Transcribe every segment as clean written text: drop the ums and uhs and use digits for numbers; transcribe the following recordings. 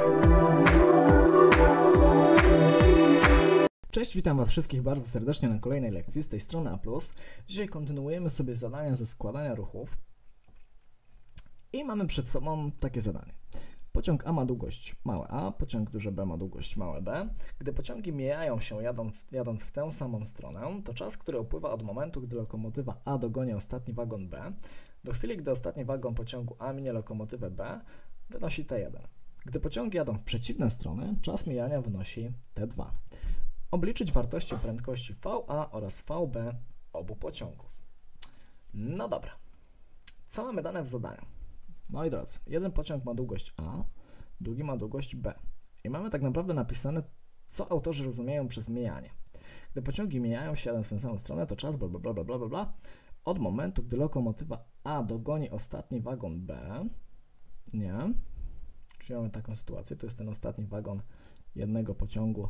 Cześć, witam Was wszystkich bardzo serdecznie na kolejnej lekcji z tej strony A+. Dzisiaj kontynuujemy sobie zadania ze składania ruchów i mamy przed sobą takie zadanie. Pociąg A ma długość małe a, pociąg duże B ma długość małe b. Gdy pociągi mijają się jadąc w tę samą stronę, to czas, który upływa od momentu, gdy lokomotywa A dogoni ostatni wagon B, do chwili, gdy ostatni wagon pociągu A minie lokomotywę B, wynosi T1. Gdy pociągi jadą w przeciwne strony, czas mijania wynosi T2. Obliczyć wartości prędkości VA oraz VB obu pociągów. No dobra. Co mamy dane w zadaniu? Moi drodzy, jeden pociąg ma długość A, drugi ma długość B. I mamy tak naprawdę napisane, co autorzy rozumieją przez mijanie. Gdy pociągi mijają się jadąc w tę samą stronę, to czas bla od momentu, gdy lokomotywa A dogoni ostatni wagon B, nie? Czyli mamy taką sytuację, to jest ten ostatni wagon jednego pociągu.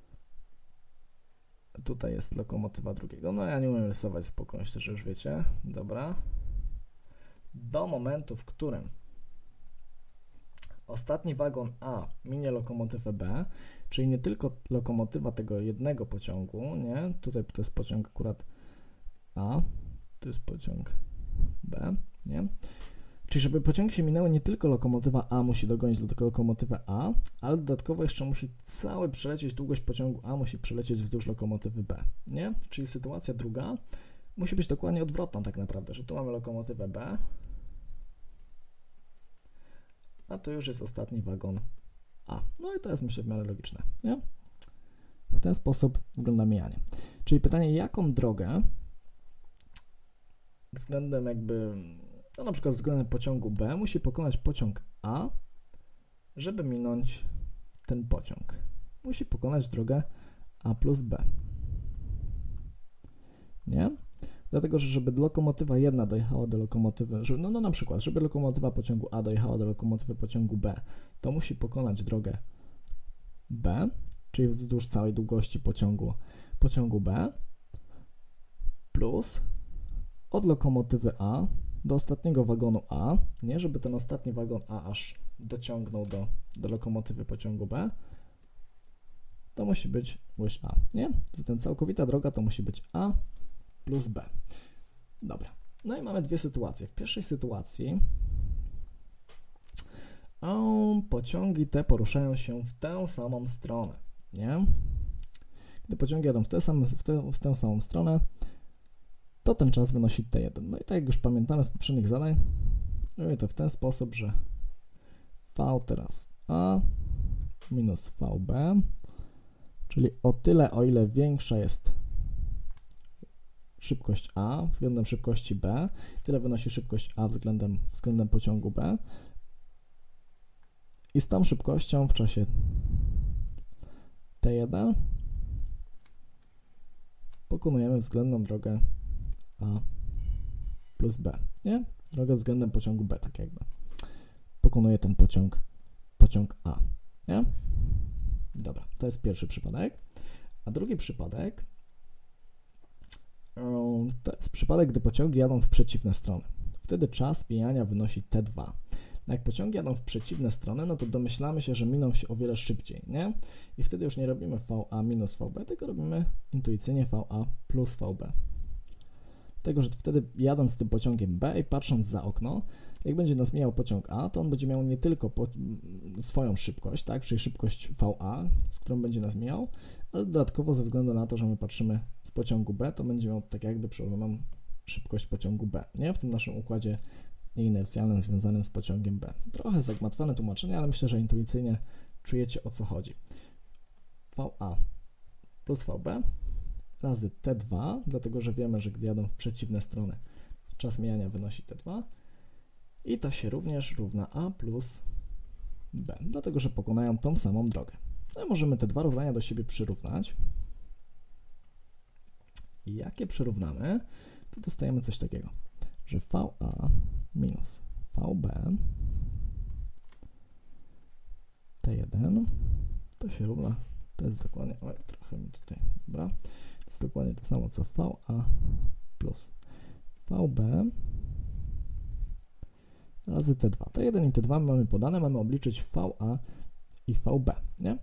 Tutaj jest lokomotywa drugiego. No ja nie umiem rysować, spoko, myślę, że już wiecie. Dobra. Do momentu, w którym ostatni wagon A minie lokomotywę B, czyli nie tylko lokomotywa tego jednego pociągu, nie? Tutaj to jest pociąg akurat A, tu jest pociąg B, nie? Czyli żeby pociągi się minęły, nie tylko lokomotywa A musi dogonić do tego lokomotywę A, ale dodatkowo jeszcze musi cały przelecieć, długość pociągu A musi przelecieć wzdłuż lokomotywy B, nie? Czyli sytuacja druga musi być dokładnie odwrotna tak naprawdę, że tu mamy lokomotywę B, a tu już jest ostatni wagon A. No i to jest, myślę, w miarę logiczne, nie? W ten sposób wygląda mijanie. Czyli pytanie, jaką drogę względem no na przykład względem pociągu B musi pokonać pociąg A, żeby minąć ten pociąg. Musi pokonać drogę A plus B. Nie? Dlatego, że żeby lokomotywa jedna dojechała do lokomotywy, no na przykład, żeby lokomotywa pociągu A dojechała do lokomotywy pociągu B, to musi pokonać drogę B, czyli wzdłuż całej długości pociągu B, plus od lokomotywy A do ostatniego wagonu A, nie, żeby ten ostatni wagon A aż dociągnął do lokomotywy pociągu B, to musi być oś A, nie? Zatem całkowita droga to musi być A plus B. Dobra. No i mamy dwie sytuacje. W pierwszej sytuacji pociągi te poruszają się w tę samą stronę, nie? Gdy pociągi jadą w tę samą stronę, to ten czas wynosi T1. No i tak jak już pamiętamy z poprzednich zadań, robimy to w ten sposób, że V teraz A minus VB, czyli o tyle, o ile większa jest szybkość A względem szybkości B, tyle wynosi szybkość A względem pociągu B. I z tą szybkością w czasie T1 pokonujemy względną drogę A plus B, nie? Drogę względem pociągu B, tak jakby. Pokonuje ten pociąg A, nie? Dobra, to jest pierwszy przypadek. A drugi przypadek to jest przypadek, gdy pociągi jadą w przeciwne strony. Wtedy czas mijania wynosi T2. Jak pociągi jadą w przeciwne strony, no to domyślamy się, że miną się o wiele szybciej, nie? I wtedy już nie robimy VA minus VB, tylko robimy intuicyjnie VA plus VB. Dlatego, że wtedy jadąc tym pociągiem B i patrząc za okno, jak będzie nas mijał pociąg A, to on będzie miał nie tylko swoją szybkość, tak, czyli szybkość VA, z którą będzie nas mijał, ale dodatkowo ze względu na to, że my patrzymy z pociągu B, to będzie miał tak jakby przełożoną szybkość pociągu B, nie? W tym naszym układzie inercjalnym związanym z pociągiem B. Trochę zagmatwane tłumaczenie, ale myślę, że intuicyjnie czujecie, o co chodzi. VA plus VB razy T2, dlatego że wiemy, że gdy jadą w przeciwne strony, czas mijania wynosi T2 i to się również równa A plus B, dlatego że pokonają tą samą drogę. No i możemy te dwa równania do siebie przyrównać. I jakie przyrównamy, to dostajemy coś takiego, że VA minus VB T1 to się równa, to jest dokładnie, trochę mi tutaj, dobra, to jest dokładnie to samo co VA plus VB razy T2. T1 i T2 mamy podane, mamy obliczyć VA i VB, nie?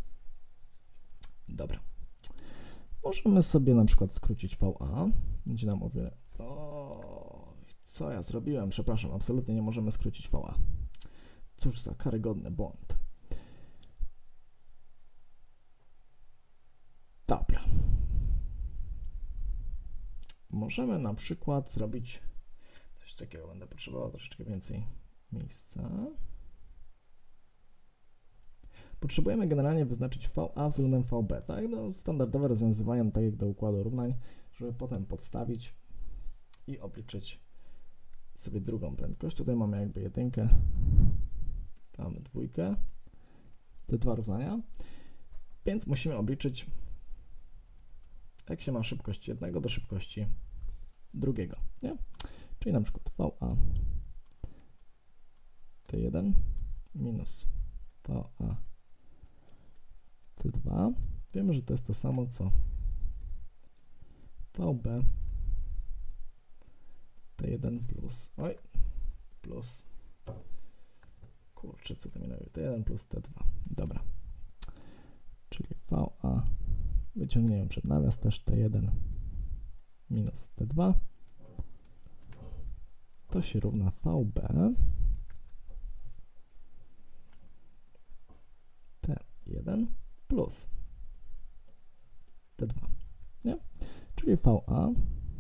Dobra. Możemy sobie na przykład skrócić VA. Będzie nam o wiele... O, co ja zrobiłem? Przepraszam, absolutnie nie możemy skrócić VA. Cóż za karygodny błąd. Dobra. Możemy na przykład zrobić coś takiego. Będę potrzebował troszeczkę więcej miejsca. Potrzebujemy generalnie wyznaczyć VA względem VB, tak? No, standardowe rozwiązywanie, tak jak do układu równań, żeby potem podstawić i obliczyć sobie drugą prędkość. Tutaj mamy jakby jedynkę, mamy dwójkę, te dwa równania, więc musimy obliczyć, jak się ma szybkość jednego do szybkości drugiego, nie? Czyli na przykład VA T1 minus VA T2. Wiemy, że to jest to samo co VB T1 plus, plus, kurczę, co to mi robi, T1 plus T2, dobra, czyli VA, wyciągniemy przed nawias też T1 minus T2, to się równa VB T1 plus T2, nie? Czyli VA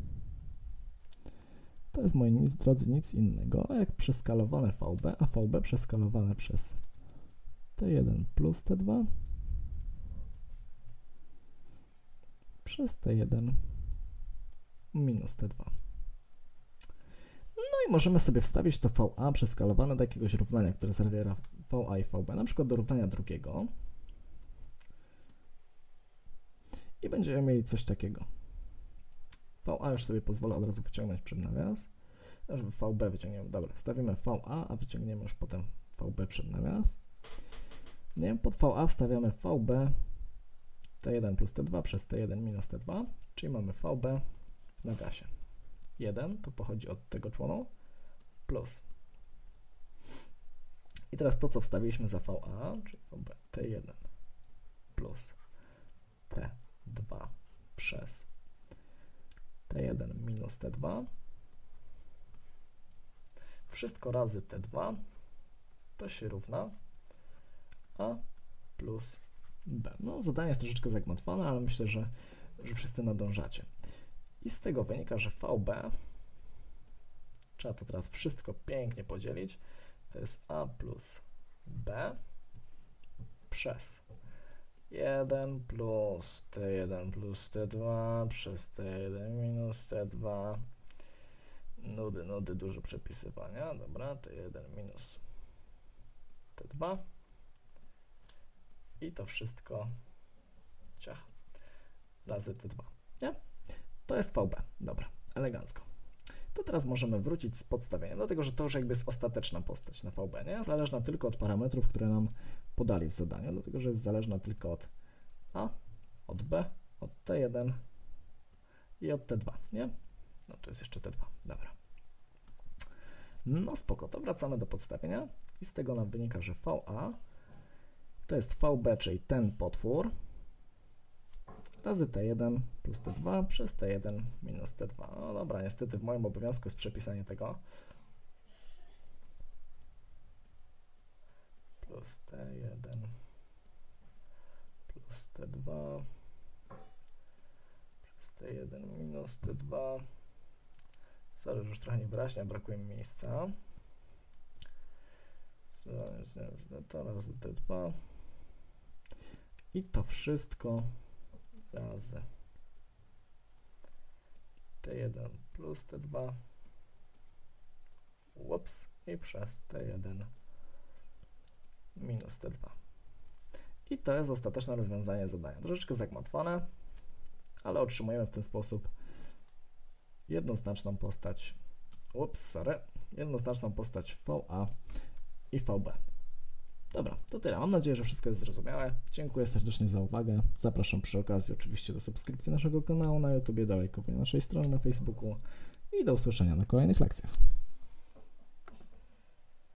to jest, moi drodzy, nic innego jak przeskalowane VB, a VB przeskalowane przez T1 plus T2 przez T1 minus T2. No i możemy sobie wstawić to VA przeskalowane do jakiegoś równania, które zawiera VA i VB, na przykład do równania drugiego. I będziemy mieli coś takiego. VA już sobie pozwolę od razu wyciągnąć przed nawias. Żeby VB wyciągniemy. Dobra, wstawimy VA, a wyciągniemy już potem VB przed nawias. Nie? Pod VA wstawiamy VB T1 plus T2 przez T1 minus T2, czyli mamy VB w nawiasie. 1 to pochodzi od tego członu plus. I teraz to, co wstawiliśmy za VA, czyli VB T1 plus T2 przez T1 minus T2, wszystko razy T2 to się równa A plus B. No, zadanie jest troszeczkę zagmatwane, ale myślę, że wszyscy nadążacie. I z tego wynika, że VB, trzeba to teraz wszystko pięknie podzielić, to jest A plus B przez 1 plus T1 plus T2 przez T1 minus T2. Nudy, dużo przepisywania. Dobra, T1 minus T2. I to wszystko razy T2. Nie? To jest VB. Dobra, elegancko. To teraz możemy wrócić z podstawieniem, dlatego że to już jakby jest ostateczna postać na VB, nie? Zależna tylko od parametrów, które nam podali w zadaniu, dlatego że jest zależna tylko od A, od B, od T1 i od T2, nie? No to jest jeszcze T2, dobra. No spoko, to wracamy do podstawienia i z tego nam wynika, że VA to jest VB, czyli ten potwór, razy T1 plus T2 przez T1 minus T2. No dobra, niestety w moim obowiązku jest przepisanie tego. Plus T1 plus T2 przez T1 minus T2. Sorry, że już trochę niewyraźnie, brakuje mi miejsca. To razy T2. I to wszystko razy T1 plus T2 i przez T1 minus T2. I to jest ostateczne rozwiązanie zadania. Troszeczkę zagmatwane, ale otrzymujemy w ten sposób jednoznaczną postać jednoznaczną postać VA i VB. Dobra, to tyle. Mam nadzieję, że wszystko jest zrozumiałe. Dziękuję serdecznie za uwagę. Zapraszam przy okazji oczywiście do subskrypcji naszego kanału na YouTube, do lajkowania naszej strony na Facebooku i do usłyszenia na kolejnych lekcjach.